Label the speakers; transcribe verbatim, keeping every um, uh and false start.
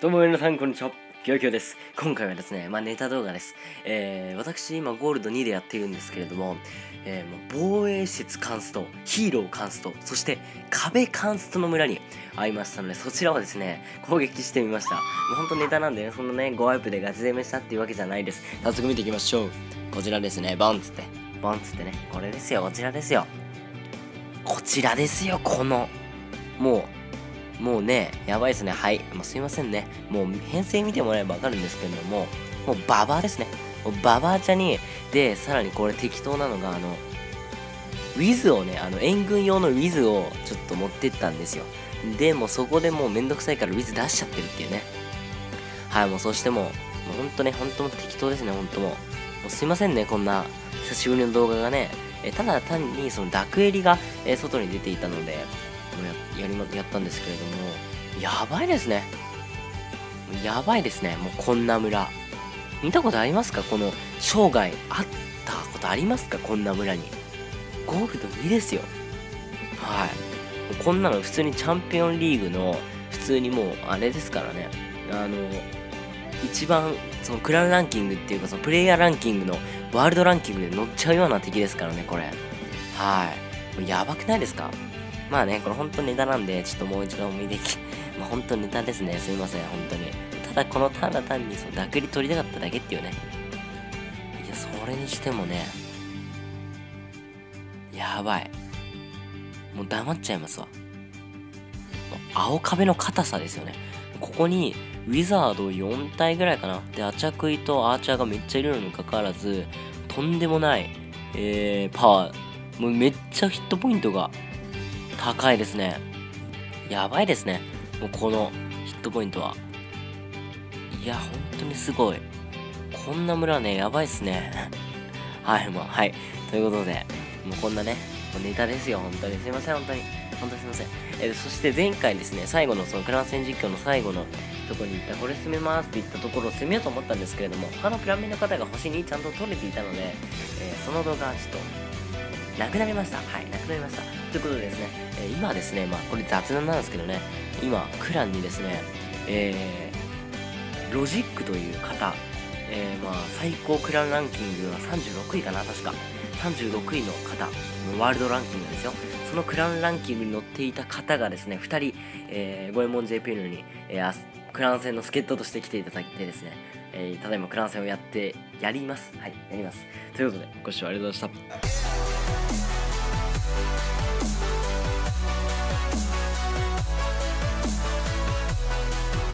Speaker 1: どうも皆さんこんにちは、きょうきょうです。今回はですね、まあネタ動画です。えー、私今ゴールドにでやっているんですけれども、えー、もう防衛施設カンスト、ヒーローカンスト、そして壁カンストの村に会いましたので、そちらをですね、攻撃してみました。もうほんとネタなんでね、そのね、ごワイプでガチ攻めしたっていうわけじゃないです。早速見ていきましょう。こちらですね、ボンつって、ボンつってね、これですよ、こちらですよ。こちらですよ、この、もう、もうね、やばいですね。はい。もうすいませんね。もう編成見てもらえばわかるんですけれども、もうババアですね。もうババアちゃに、で、さらにこれ適当なのが、あの、ウィズをね、あの、援軍用のウィズをちょっと持ってったんですよ。で、もうそこでもうめんどくさいからウィズ出しちゃってるっていうね。はい、もうそしてもう、もうほんとね、ほんともう適当ですね、ほんともう。もうすいませんね、こんな久しぶりの動画がね。えただ単にそのダクエリが、え外に出ていたので、もう や, やりまやったんですけれども、やばいですね。やばいですね。もうこんな村。見たことありますか？この生涯あったことありますか？こんな村に。ゴールドにですよ。はい。こんなの普通にチャンピオンリーグの、普通にもうあれですからね。あの、一番そのクランランキングっていうかそのプレイヤーランキングのワールドランキングで乗っちゃうような敵ですからね、これ。はい。もうやばくないですか？まあね、これほんとネタなんで、ちょっともう一度見てき、まあほんとネタですね。すいません、ほんとに。ただこのただ単にそのダクリ取りたかっただけっていうね。いや、それにしてもね、やばい。もう黙っちゃいますわ。もう青壁の硬さですよね。ここに、ウィザードよん体ぐらいかな。で、アチャクイとアーチャーがめっちゃいるのにかかわらず、とんでもない、えー、パワー。もうめっちゃヒットポイントが高いですね。やばいですね。もうこのヒットポイントは。いや、本当にすごい。こんな村ね、やばいっすね。はい、もう、はい。ということで、もうこんなね、もうネタですよ、本当に。すいません、本当に。本当にすいません。えー、そして前回ですね、最後のそのクラン戦実況の最後のところに行った、これ攻めますって言ったところを攻めようと思ったんですけれども、他のプランメンの方が星にちゃんと取れていたので、えー、その動画はちょっと、なくなりました。はい、なくなりました。ということでですね、えー、今ですね、まあ、これ雑談なんですけどね、今、クランにですね、えー、ロジックという方、えー、まあ、最高クランランキングはさんじゅうろくいかな、確か。さんじゅうろくいの方、ワールドランキングですよ。そのクランランキングに載っていた方がですね、ふたり、えー、ゴエモン ジェーピー のに、えー、クラン戦の助っ人として来ていただいてですね、えー、ただいまクラン戦をやって、やります。はい、やります。ということで、ご視聴ありがとうございました。